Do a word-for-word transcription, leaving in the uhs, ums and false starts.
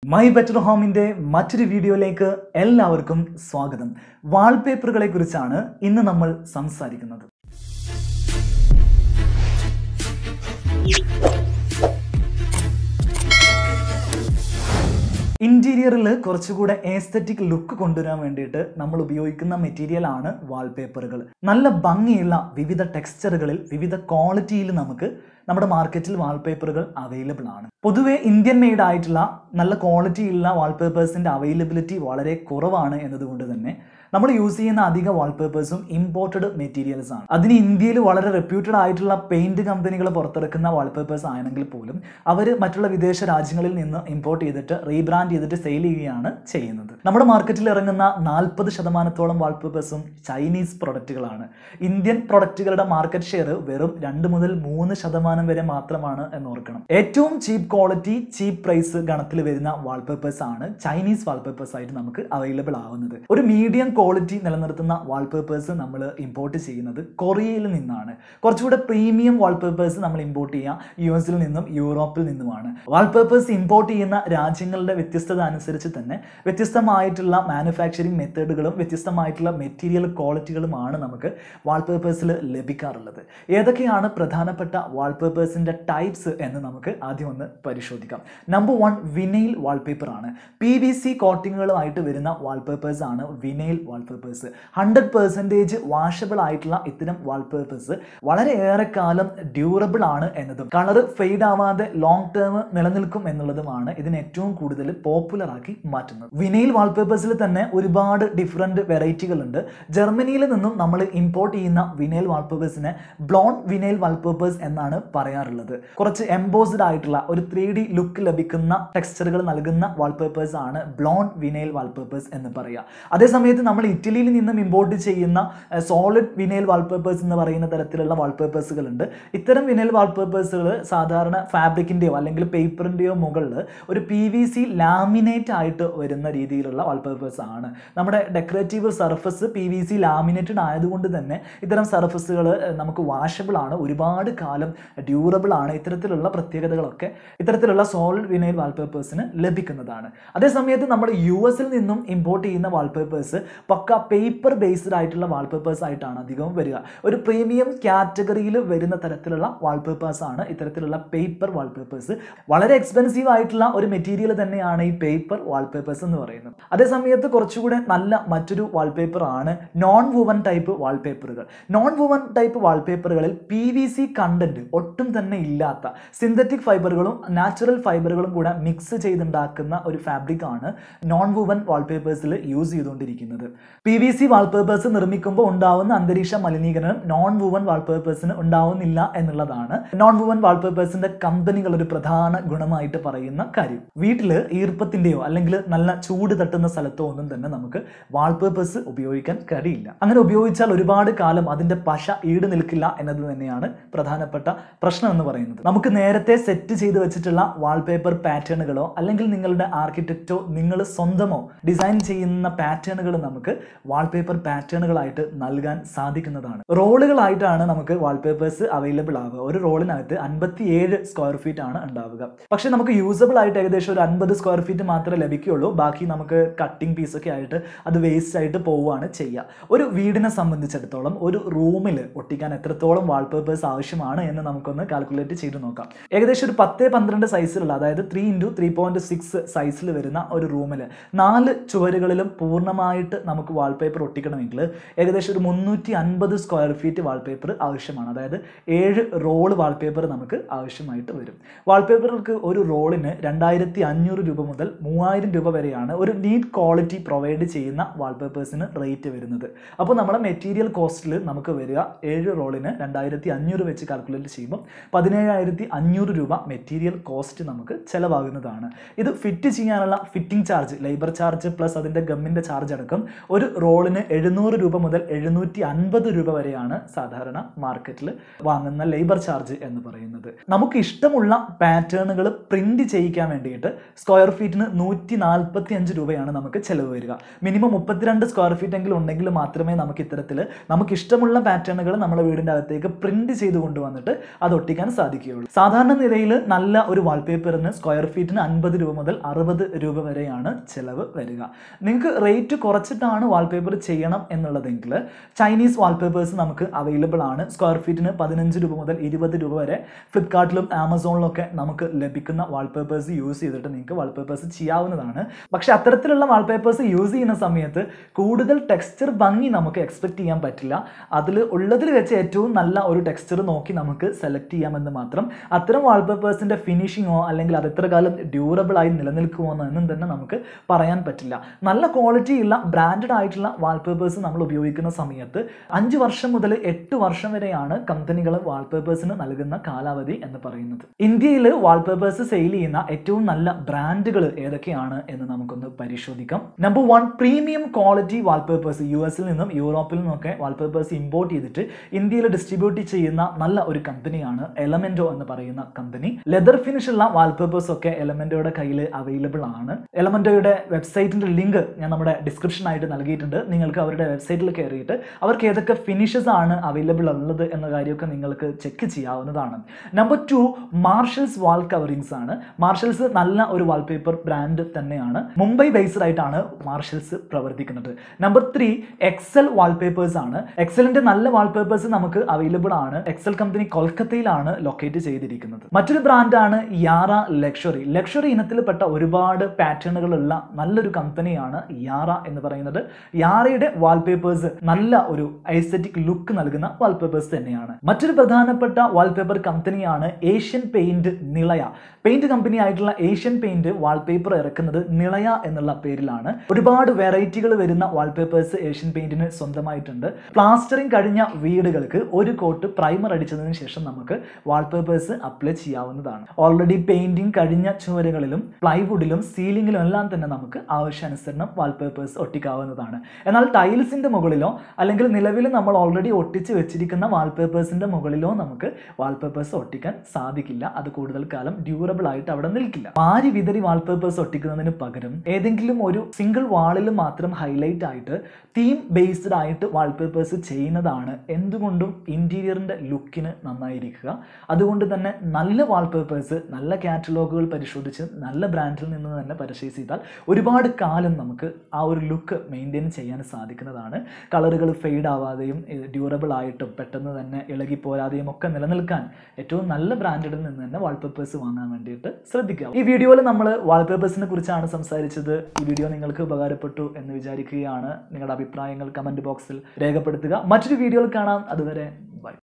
My Better Home-ന്റെ മറ്റൊരു വീഡിയോയിലേക്ക് എല്ലാവർക്കും സ്വാഗതം. വാൾപേപ്പറുകളെ കുറിച്ചാണ് ഇന്ന് നമ്മൾ സംസാരിക്കുന്നത്. ഇന്റീരിയറിൽ കുറച്ചുകൂടെ എസ്തെറ്റിക് ലുക്ക് കൊണ്ടുവരാൻ വേണ്ടിയിട്ട് നമ്മൾ ഉപയോഗിക്കുന്ന മെറ്റീരിയൽ ആണ് വാൾപേപ്പറുകൾ. നല്ല ഭംഗിയുള്ള വിവിധ ടെക്സ്ചറുകളിൽ വിവിധ ക്വാളിറ്റിയിൽ നമുക്ക് നമ്മുടെ മാർക്കറ്റിൽ വാൾപേപ്പറുകൾ അവൈലബിൾ ആണ്. പൊതുവെ ഇന്ത്യൻ മെയ്ഡ് ആയിട്ടുള്ള നല്ല ക്വാളിറ്റിയുള്ള വാൾപേപ്പേഴ്സിൻ്റെ അവൈലബിലിറ്റി വളരെ കുറവാണ് എന്നതുകൊണ്ട് തന്നെ നമ്മൾ യൂസ് ചെയ്യുന്ന അധിക വാൾപേപ്പേഴ്സും ഇമ്പോർട്ടഡ് മെറ്റീരിയൽസ് ആണ്. അതിന് ഇന്ത്യയിൽ വളരെ റെപ്യൂട്ടഡ് ആയിട്ടുള്ള പെയിന്റ് കമ്പനികൾ പുറത്തിറക്കുന്ന വാൾപേപ്പേഴ്സ് ആണെങ്കിൽ പോലും അവർ മറ്റുള്ള വിദേശ രാജ്യങ്ങളിൽ നിന്ന് ഇമ്പോർട്ട് ചെയ്തിട്ട് റീബ്രാൻഡ് ചെയ്തിട്ട് സെയിൽ ചെയ്യുകയാണ് ചെയ്യുന്നത്. നമ്മുടെ മാർക്കറ്റിൽ ഇറങ്ങുന്ന നാൽപ്പത് ശതമാനത്തോളം വാൾപേപ്പേഴ്സും ചൈനീസ് പ്രൊഡക്റ്റുകളാണ്. ഇന്ത്യൻ പ്രൊഡക്റ്റുകളുടെ മാർക്കറ്റ് ഷെയർ വെറും രണ്ട് മുതൽ മൂന്ന് ശതമാനം വരെ മാത്രമാണ് എന്ന് ഓർക്കണം. ഏറ്റവും ചീപ്പ് ക്വാളിറ്റി ചീപ്പ് പ്രൈസ് ഗണത്തിൽ വരുന്ന വാൾപേപ്പേഴ്സ് ആണ് ചൈനീസ് വാൾപേപ്പേഴ്സ് ആയിട്ട് നമുക്ക് അവൈലബിൾ ആവുന്നത്. ഒരു മീഡിയം ക്വാളിറ്റി നിലനിർത്തുന്ന വാൾപേപ്പേഴ്സ് നമ്മൾ ഇമ്പോർട്ട് ചെയ്യുന്നത് കൊറിയയിൽ നിന്നാണ്. കുറച്ചുകൂടെ പ്രീമിയം വാൾപേപ്പേഴ്സ് നമ്മൾ ഇമ്പോർട്ട് ചെയ്യുക യു എസിൽ നിന്നും യൂറോപ്പിൽ നിന്നുമാണ്. വാൾപേപ്പേഴ്സ് ഇമ്പോർട്ട് ചെയ്യുന്ന രാജ്യങ്ങളുടെ വ്യത്യസ്തത അനുസരിച്ച് തന്നെ വ്യത്യസ്തമായിട്ടുള്ള മാനുഫാക്ചറിങ് മെത്തേഡുകളും വ്യത്യസ്തമായിട്ടുള്ള മെറ്റീരിയൽ ക്വാളിറ്റികളുമാണ് നമുക്ക് വാൾപേപ്പേഴ്സിൽ ലഭിക്കാറുള്ളത്. ഏതൊക്കെയാണ് പ്രധാനപ്പെട്ട വാൾപേപ്പേഴ്സിൻ്റെ ടൈപ്സ് എന്ന് നമുക്ക് ആദ്യം ഒന്ന് പരിശോധിക്കാം. നമ്പർ വൺ വിനൈൽ വാൾപേപ്പർ ആണ്. പി വി സി കോട്ടിങ്ങുകളുമായിട്ട് വരുന്ന വാൾപേപ്പേഴ്സ് ആണ് vinyl wallpapers. Hundred percentage washable ആയിട്ടുള്ള ഇത്തരം വാൾപേപ്പേഴ്സ് വളരെ ഏറെ കാലം ഡ്യൂറബിൾ ആണ് എന്നതും കളർ ഫെയ്ഡ് ആവാതെ ലോങ് ടേം നിലനിൽക്കും എന്നുള്ളതുമാണ് ഇതിന് ഏറ്റവും കൂടുതൽ പോപ്പുലർ ആക്കി മാറ്റുന്നത്. വിനൈൽ വാൾപേപ്പേഴ്സിൽ തന്നെ ഒരുപാട് ഡിഫറെന്റ് വെറൈറ്റികളുണ്ട്. ജർമ്മനിയിൽ നിന്നും നമ്മൾ ഇമ്പോർട്ട് ചെയ്യുന്ന വിനൈൽ വാൾപേപ്പേഴ്സിനെ ബ്ലോണ്ട് വിനൈൽ വാൾപേപ്പേഴ്സ് എന്നാണ് പറയാറുള്ളത്. കുറച്ച് എംബോസ്ഡ് ആയിട്ടുള്ള ഒരു ത്രീ ഡി ലുക്ക് ലഭിക്കുന്ന ടെക്സ്ചറുകൾ നൽകുന്ന വാൾപേപ്പേഴ്സ് ആണ് ബ്ലോണ്ട് വിനൈൽ വാൾപേപ്പേഴ്സ് എന്ന് പറയുക. അതേസമയത്ത് നമ്മൾ ഇറ്റലിയിൽ നിന്നും ഇമ്പോർട്ട് ചെയ്യുന്ന സോളിഡ് വിനൈൽ വാൾപേപ്പേഴ്സ് എന്ന് പറയുന്ന തരത്തിലുള്ള വാൾപേപ്പേഴ്സുകൾ ഉണ്ട്. ഇത്തരം വിനൈൽ വാൾപേപ്പേഴ്സുകൾ സാധാരണ ഫാബ്രിക്കിൻ്റെയോ അല്ലെങ്കിൽ പേപ്പറിൻ്റെയോ മുകളിൽ ഒരു പി വി സി ലാമിനേറ്റ് ആയിട്ട് വരുന്ന രീതിയിലുള്ള വാൾപേപ്പേഴ്സ് ആണ്. നമ്മുടെ decorative surface P V C laminated ആയതുകൊണ്ട് തന്നെ ഇത്തരം സർഫസുകൾ നമുക്ക് വാഷബിൾ ആണ്, ഒരുപാട് കാലം ഡ്യൂറബിൾ ആണ്. ഇത്തരത്തിലുള്ള പ്രത്യേകതകളൊക്കെ ഇത്തരത്തിലുള്ള സോളിഡ് വിനൈൽ വാൾപേപ്പേഴ്സിന് ലഭിക്കുന്നതാണ്. അതേസമയത്ത് നമ്മൾ യു എസിൽ നിന്നും ഇമ്പോർട്ട് ചെയ്യുന്ന വാൾപേപ്പേഴ്സ് പക്ക പേപ്പർ ബേസ്ഡ് ആയിട്ടുള്ള വാൾപേപ്പേഴ്സ് ആയിട്ടാണ് അധികവും വരിക. ഒരു പ്രീമിയം കാറ്റഗറിയിൽ വരുന്ന തരത്തിലുള്ള വാൾപേപ്പേഴ്സ് ആണ് ഇത്തരത്തിലുള്ള പേപ്പർ വാൾപേപ്പേഴ്സ്. വളരെ എക്സ്പെൻസീവ് ആയിട്ടുള്ള ഒരു മെറ്റീരിയൽ തന്നെയാണ് ഈ പേപ്പർ വാൾപേപ്പേഴ്സ് എന്ന് പറയുന്നത്. അതേസമയത്ത് കുറച്ചുകൂടെ നല്ല മറ്റൊരു വാൾപേപ്പർ ആണ് നോൺ വുവൻ ടൈപ്പ് വാൾപേപ്പറുകൾ. നോൺ വുവൻ ടൈപ്പ് വാൾപേപ്പറുകളിൽ പി വി സി കണ്ടന്റ് ഒട്ടും തന്നെ ഇല്ലാത്ത സിന്തറ്റിക് ഫൈബറുകളും നാച്ചുറൽ ഫൈബറുകളും കൂടെ മിക്സ് ചെയ്തുണ്ടാക്കുന്ന ഒരു ഫാബ്രിക് ആണ് നോൺ വുവൻ വാൾപേപ്പേഴ്സിൽ യൂസ് ചെയ്തുകൊണ്ടിരിക്കുന്നത്. പി വി സി വാൾപേപ്പേഴ്സ് നിർമ്മിക്കുമ്പോൾ ഉണ്ടാവുന്ന അന്തരീക്ഷ മലിനീകരണം നോൺ വുവൻ വാൾപേപ്പേഴ്സിന് ഉണ്ടാവുന്നില്ല എന്നുള്ളതാണ് നോൺ വുവൻ വാൾപേപ്പേഴ്സിന്റെ കമ്പനികൾ ഒരു പ്രധാന ഗുണമായിട്ട് പറയുന്ന കാര്യം. വീട്ടിൽ ഈർപ്പത്തിന്റെയോ അല്ലെങ്കിൽ നല്ല ചൂട് തട്ടുന്ന സ്ഥലത്തോ ഒന്നും തന്നെ നമുക്ക് വാൾപേപ്പേഴ്സ് ഉപയോഗിക്കാൻ കഴിയില്ല. അങ്ങനെ ഉപയോഗിച്ചാൽ ഒരുപാട് കാലം അതിന്റെ പശ ഈട് നിൽക്കില്ല എന്നത് തന്നെയാണ് പ്രധാനപ്പെട്ട പ്രശ്നം എന്ന് പറയുന്നത്. നമുക്ക് നേരത്തെ സെറ്റ് ചെയ്ത് വെച്ചിട്ടുള്ള വാൾപേപ്പർ പാറ്റേണുകളോ അല്ലെങ്കിൽ നിങ്ങളുടെ ആർക്കിടെക്റ്റോ നിങ്ങൾ സ്വന്തമോ ഡിസൈൻ ചെയ്യുന്ന പാറ്റേണുകൾ നമുക്ക് വാൾപേപ്പർ പാറ്റേണുകളായിട്ട് നൽകാൻ സാധിക്കുന്നതാണ്. റോളുകളായിട്ടാണ് നമുക്ക് വാൾപേപ്പേഴ്സ് അവൈലബിൾ ആവുക. ഒരു റോളിനകത്ത് അൻപത്തി ഏഴ് സ്ക്വയർ ഫീറ്റ് ആണ് ഉണ്ടാവുക. പക്ഷെ നമുക്ക് യൂസബിൾ ആയിട്ട് ഏകദേശം ഒരു അൻപത് സ്ക്വയർ ഫീറ്റ് മാത്രമേ ലഭിക്കുകയുള്ളൂ. ബാക്കി നമുക്ക് കട്ടിംഗ് പീസൊക്കെ ആയിട്ട് അത് വേസ്റ്റ് ആയിട്ട് പോവുകയാണ് ചെയ്യുക. ഒരു വീടിനെ സംബന്ധിച്ചിടത്തോളം ഒരു റൂമിൽ ഒട്ടിക്കാൻ എത്രത്തോളം വാൾപേപ്പേഴ്സ് ആവശ്യമാണ് എന്ന് നമുക്കൊന്ന് കാൽക്കുലേറ്റ് ചെയ്ത് നോക്കാം. ഏകദേശം ഒരു പത്ത് പന്ത്രണ്ട് സൈസിലുള്ള അതായത് three into three point six സൈസിൽ വരുന്ന ഒരു റൂമിൽ നാല് ചുവരുകളിലും പൂർണ്ണമായിട്ട് നമുക്ക് വാൾപേപ്പർ ഒട്ടിക്കണമെങ്കിൽ ഏകദേശം ഒരു മുന്നൂറ്റി അൻപത് സ്ക്വയർ ഫീറ്റ് വാൾപേപ്പർ ആവശ്യമാണ്. അതായത് ഏഴ് റോള് വാൾപേപ്പർ നമുക്ക് ആവശ്യമായിട്ട് വരും. വാൾപേപ്പറുകൾക്ക് ഒരു റോളിന് രണ്ടായിരത്തി അഞ്ഞൂറ് രൂപ മുതൽ മൂവായിരം രൂപ വരെയാണ് ഒരു നീറ്റ് ക്വാളിറ്റി പ്രൊവൈഡ് ചെയ്യുന്ന വാൾപേപ്പേഴ്സിന് റേറ്റ് വരുന്നത്. അപ്പോൾ നമ്മുടെ മെറ്റീരിയൽ കോസ്റ്റിൽ നമുക്ക് വരിക ഏഴ് റോളിന് രണ്ടായിരത്തി അഞ്ഞൂറ് വെച്ച് കാൽക്കുലേറ്റ് ചെയ്യുമ്പോൾ പതിനേഴായിരത്തി അഞ്ഞൂറ് രൂപ മെറ്റീരിയൽ കോസ്റ്റ് നമുക്ക് ചിലവാകുന്നതാണ്. ഇത് ഫിറ്റ് ചെയ്യാനുള്ള fitting charge, labour charge plus അതിൻ്റെ ഗമ്മിൻ്റെ ചാർജ് അടക്കം ഒരു റോളിന് എഴുന്നൂറ് രൂപ മുതൽ എഴുന്നൂറ്റി അൻപത് രൂപ വരെയാണ് സാധാരണ മാർക്കറ്റിൽ വാങ്ങുന്ന ലേബർ ചാർജ് എന്ന് പറയുന്നത്. നമുക്ക് ഇഷ്ടമുള്ള പാറ്റേണുകൾ പ്രിന്റ് ചെയ്യിക്കാൻ വേണ്ടിയിട്ട് സ്ക്വയർ ഫീറ്റിന് നൂറ്റി നാൽപ്പത്തി അഞ്ച് രൂപയാണ് നമുക്ക് ചിലവ് വരിക. മിനിമം മുപ്പത്തിരണ്ട് സ്ക്വയർ ഫീറ്റ് എങ്കിലും ഉണ്ടെങ്കിൽ മാത്രമേ നമുക്ക് ഇത്തരത്തിൽ നമുക്ക് ഇഷ്ടമുള്ള പാറ്റേണുകൾ നമ്മുടെ വീടിൻ്റെ അകത്തേക്ക് പ്രിന്റ് ചെയ്ത് കൊണ്ടുവന്നിട്ട് അത് ഒട്ടിക്കാൻ സാധിക്കുകയുള്ളൂ. സാധാരണ നിലയിൽ നല്ല ഒരു വാൾപേപ്പറിന് സ്ക്വയർ ഫീറ്റിന് അൻപത് രൂപ മുതൽ അറുപത് രൂപ വരെയാണ് ചിലവ് വരിക. നിങ്ങൾക്ക് റേറ്റ് കുറച്ചിട്ടാണ് വാൾപേപ്പർ ചെയ്യണം എന്നുള്ളതെങ്കിൽ ചൈനീസ് വാൾപേപ്പേഴ്സ് നമുക്ക് അവൈലബിൾ ആണ്. സ്ക്വയർ ഫീറ്റിന് പതിനഞ്ച് രൂപ മുതൽ ഇരുപത് രൂപ വരെ ഫ്ലിപ്കാർട്ടിലും ആമസോണിലൊക്കെ നമുക്ക് ലഭിക്കുന്ന വാൾപേപ്പേഴ്സ് യൂസ് ചെയ്തിട്ട് നിങ്ങൾക്ക് വാൾപേപ്പേഴ്സ് ചെയ്യാവുന്നതാണ്. പക്ഷെ അത്തരത്തിലുള്ള വാൾപേപ്പേഴ്സ് യൂസ് ചെയ്യുന്ന സമയത്ത് കൂടുതൽ ടെക്സ്ചർ ഭംഗി നമുക്ക് എക്സ്പെക്ട് ചെയ്യാൻ പറ്റില്ല. അതിൽ ഉള്ളതിൽ വെച്ച് ഏറ്റവും നല്ല ഒരു ടെക്സ്ചർ നോക്കി നമുക്ക് സെലക്ട് ചെയ്യാമെന്ന് മാത്രം. അത്തരം വാൾപേപ്പേഴ്സിൻ്റെ ഫിനിഷിങ്ങോ അല്ലെങ്കിൽ അത് എത്ര കാലം ഡ്യൂറബിൾ ആയി നിലനിൽക്കുമോ എന്നും തന്നെ നമുക്ക് പറയാൻ പറ്റില്ല. നല്ല ക്വാളിറ്റി ഉള്ള ബ്രാൻഡഡ് ആയിട്ടുള്ള വാൾപേപ്പേഴ്സ് നമ്മൾ ഉപയോഗിക്കുന്ന സമയത്ത് അഞ്ച് വർഷം മുതൽ എട്ട് വർഷം വരെയാണ് കമ്പനികൾ വാൾപേപ്പേഴ്സിന് നൽകുന്ന കാലാവധി എന്ന് പറയുന്നത്. ഇന്ത്യയിൽ വാൾപേപ്പേഴ്സ് സെയിൽ ചെയ്യുന്ന ഏറ്റവും നല്ല ബ്രാൻഡുകൾ ഏതൊക്കെയാണ് എന്ന് നമുക്കൊന്ന് പരിശോധിക്കാം. Number one, premium quality wallpapers. U എസിൽ നിന്നും യൂറോപ്പിൽ നിന്നൊക്കെ വാൾപേപ്പേഴ്സ് ഇമ്പോർട്ട് ചെയ്തിട്ട് ഇന്ത്യയിൽ ഡിസ്ട്രിബ്യൂട്ട് ചെയ്യുന്ന നല്ല ഒരു കമ്പനിയാണ് എലമെന്റോ എന്ന് പറയുന്ന കമ്പനി. ലെതർ ഫിനിഷ് ഉള്ള വാൾപേപ്പേഴ്സ് ഒക്കെ എലമെന്റോയുടെ കയ്യിൽ അവൈലബിൾ ആണ്. എലമെന്റോയുടെ വെബ്സൈറ്റിന്റെ ലിങ്ക് ഞാൻ നമ്മുടെ ഡിസ്ക്രിപ്ഷൻ ആയിട്ട് നൽകിയിട്ടുണ്ട്. നിങ്ങൾക്ക് അവരുടെ വെബ്സൈറ്റിൽ കയറിയിട്ട് അവർക്ക് ഏതൊക്കെ ഫിനിഷസ് ആണ് അവൈലബിൾ ഉള്ളത് എന്ന കാര്യമൊക്കെ നിങ്ങൾക്ക് ചെക്ക് ചെയ്യാവുന്നതാണ്. Number two, Marshalls wall coverings ആണ്. മാർഷൽസ് നല്ല ഒരു വാൾപേപ്പർ ബ്രാൻഡ് തന്നെയാണ്. മുംബൈ ബേസ്ഡ് ആയിട്ടാണ് മാർഷൽസ് പ്രവർത്തിക്കുന്നത്. നമ്പർ ത്രീ, എക്സൽ വാൾപേപ്പേഴ്സ് ആണ്. എക്സലിന്റെ നല്ല വാൾപേപ്പേഴ്സ് നമുക്ക് അവൈലബിൾ ആണ്. എക്സൽ കമ്പനി കൊൽക്കത്തയിലാണ് ലൊക്കേറ്റ് ചെയ്തിരിക്കുന്നത്. മറ്റൊരു ബ്രാൻഡാണ് യാറ ലക്ഷറി. ലക്ഷറി ഇനത്തിൽപ്പെട്ട ഒരുപാട് പാറ്റേണുകളുള്ള നല്ലൊരു കമ്പനിയാണ് യാറ എന്ന് പറയുന്നത്. യാറയുടെ വാൾപേപ്പേഴ്സ് നല്ല ഒരു ഐസ്തെറ്റിക് ലുക്ക് നൽകുന്ന വാൾപേപ്പേഴ്സ് തന്നെയാണ്. മറ്റൊരു പ്രധാനപ്പെട്ട വാൾപേപ്പർ കമ്പനിയാണ് ഏഷ്യൻ പെയിന്റ് നിളയ. പെയിന്റ് കമ്പനി ആയിട്ടുള്ള ഏഷ്യൻ പെയിന്റ് വാൾപേപ്പർ ഇറക്കുന്നത് നിളയ എന്നുള്ള പേരിലാണ്. ഒരുപാട് വെറൈറ്റികൾ വരുന്ന വാൾപേപ്പേഴ്സ് ഏഷ്യൻ പെയിന്റിന് സ്വന്തമായിട്ടുണ്ട്. പ്ലാസ്റ്ററിംഗ് കഴിഞ്ഞ വീടുകൾക്ക് ഒരു കോട്ട് പ്രൈമർ അടിച്ചതിന് ശേഷം നമുക്ക് വാൾപേപ്പേഴ്സ് അപ്ലൈ ചെയ്യാവുന്നതാണ്. ഓൾറെഡി പെയിന്റിംഗ് കഴിഞ്ഞ ചുവരുകളിലും പ്ലൈവുഡിലും സീലിംഗിലും എല്ലാം തന്നെ നമുക്ക് ആവശ്യാനുസരണം വാൾപേപ്പേഴ്സ് ഒട്ടിക്കാവുന്നതാണ്. എന്നാൽ ടൈൽസിന്റെ മുകളിലോ അല്ലെങ്കിൽ നിലവിൽ നമ്മൾ ഓൾറെഡി ഒട്ടിച്ച് വെച്ചിരിക്കുന്ന വാൾപേപ്പേഴ്സിന്റെ മുകളിലോ നമുക്ക് വാൾപേപ്പേഴ്സ് ഒട്ടിക്കാൻ സാധിക്കില്ല. അത് കൂടുതൽ കാലം ഡ്യൂറബിൾ ആയിട്ട് അവിടെ നിൽക്കില്ല. വാരി വിതറി വാൾപേപ്പേഴ്സ് ഒട്ടിക്കുന്നതിന് പകരം ഏതെങ്കിലും ഒരു സിംഗിൾ വാളിൽ മാത്രം ഹൈലൈറ്റ് ആയിട്ട് തീം ബേസ്ഡ് ആയിട്ട് വാൾപേപ്പേഴ്സ് ചെയ്യുന്നതാണ് എന്തുകൊണ്ടും ഇന്റീരിയറിന്റെ ലുക്കിന് നന്നായിരിക്കുക. അതുകൊണ്ട് തന്നെ നല്ല വാൾപേപ്പേഴ്സ് നല്ല കാറ്റലോഗുകൾ പരിശോധിച്ച് നല്ല ബ്രാൻഡിൽ നിന്ന് തന്നെ പർച്ചേസ് ചെയ്താൽ ഒരുപാട് കാലം നമുക്ക് ആ ഒരു ലുക്ക് മെയിൻറ്റെയിൻ ചെയ്യാൻ സാധിക്കുന്നതാണ്. കളറുകൾ ഫെയ്ഡ് ആവാതെയും ഡ്യൂറബിൾ ആയിട്ടും പെട്ടെന്ന് തന്നെ ഇളകി പോരാതെയും ഒക്കെ നിലനിൽക്കാൻ ഏറ്റവും നല്ല ബ്രാൻഡിൽ നിന്ന് തന്നെ വാൾപേപ്പേഴ്സ് വാങ്ങാൻ വേണ്ടിയിട്ട് ശ്രദ്ധിക്കുക. ഈ വീഡിയോയിൽ നമ്മൾ വാൾപേപ്പേഴ്സിനെ കുറിച്ചാണ് സംസാരിച്ചത്. ഈ വീഡിയോ നിങ്ങൾക്ക് ഉപകാരപ്പെട്ടു എന്ന് വിചാരിക്കുകയാണ്. നിങ്ങളുടെ അഭിപ്രായങ്ങൾ കമന്റ് ബോക്സിൽ രേഖപ്പെടുത്തുക. മറ്റൊരു വീഡിയോയിൽ കാണാം. അതുവരെ ബൈ.